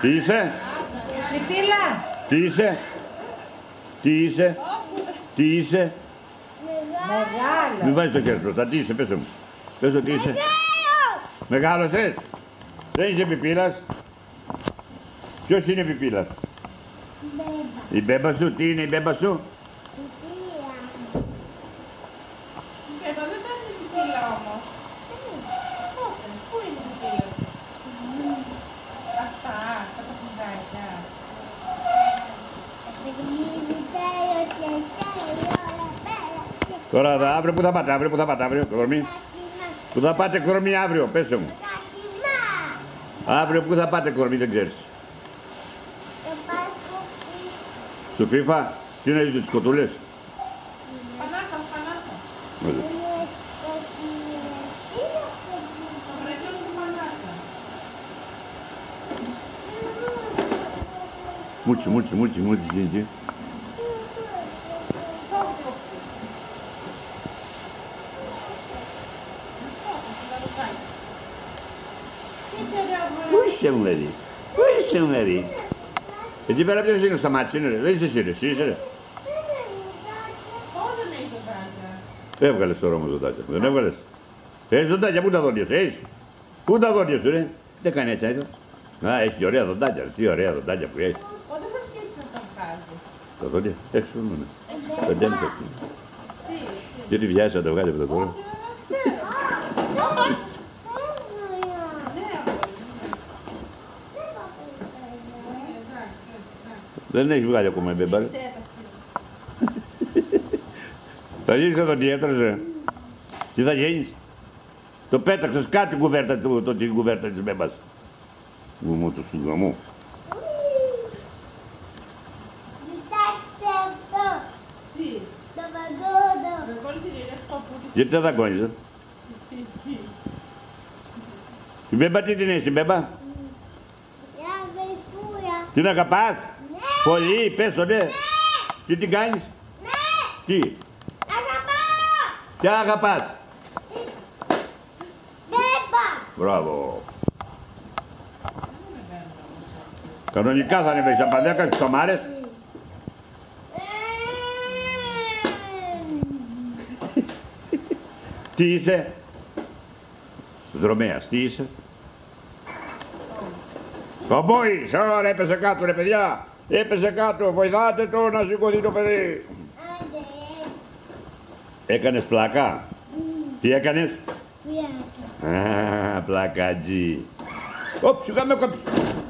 Τι είσαι? Πιπίλα. Τι είσαι? Τι είσαι? Τι είσαι? Μεγάλο. Μην βάζεις το χέρι μπροστά. Τι είσαι, πες μου. Πες το τι είσαι. Μεγάλωσες. Δεν είσαι πιπίλας. Ποιος είναι πιπίλας? Η μπέμπα σου. Τι είναι η μπέμπα σου? Η μπέμπα δεν θα είναι πιπίλα όμως. Πού είναι η πιπίλα? Αυτά, τα παπουδάκια. Τώρα αύριο που θα πάτε, αύριο, κορμί. Που θα πάτε, κορμί, αύριο, πες μου. Αύριο που θα πάτε, κορμί, δεν ξέρεις. Στο FIFA, τι είναι τις κοτούλες. Πανάτα. Μούτσι. Πού είσαι μου λέει, πού είσαι μου λέει. Εκεί πέρα ποιος είναι, σταμάτησε, είναι ρε, δεν είσαι εσύ ρε, εσύ είσαι ρε. Έβγαλες τώρα όμως ζωντάκια, δεν έβγαλες. Ζωντάκια, πού τα δόντια σου, έχεις. Πού τα δόντια σου ρε, δεν κάνει έτσι αυτό. Α, έχει και ωραία δοντάκια, τι ωραία δοντάκια που έχει. Πότε θα αρχίσει να τα βγάζει? Τα δόντια, έξω μόνο. Πεντέμιση έξω. Και τι βιάζει να τα βγάλει από τα τώρα. Δεν έχει βγάλει ακόμα η μπέμπα. Θα γίνεις εδώ τι έτρεζε. Τι θα γίνεις. Το πέταξες κάτι την κουβέρτα της μπέμπας. Γουμό του σουγαμού. Κοιτάξτε αυτό. Τι? Το παγκόδο. Εγώ τι είναι αυτό που... Γιατί δεν δαγκώνεις. Η μπέμπα τι την έχεις την μπέμπα. Μια βελφούρα. Την αγαπάς. Ναι. Πολύ, πες το ναι. Ναι. Τι την κάνεις. Ναι. Τι. Αγαπάω. Τι αγαπάς. Μπέμπα. Μπράβο. Κανονικά θα ανεβείς από 10 στις καμάρες. Τι είσαι. Δρομέας, τι είσαι. Κομπόης, ωραία, έπεσε κάτω ρε παιδιά. Έπεσε κάτω, βοηθάτε το να σηκωθεί το παιδί. Έκανες πλάκα. Τι έκανες. Πλάκα. Α, πλακάτζι. Όπ, σιγά με κόψει.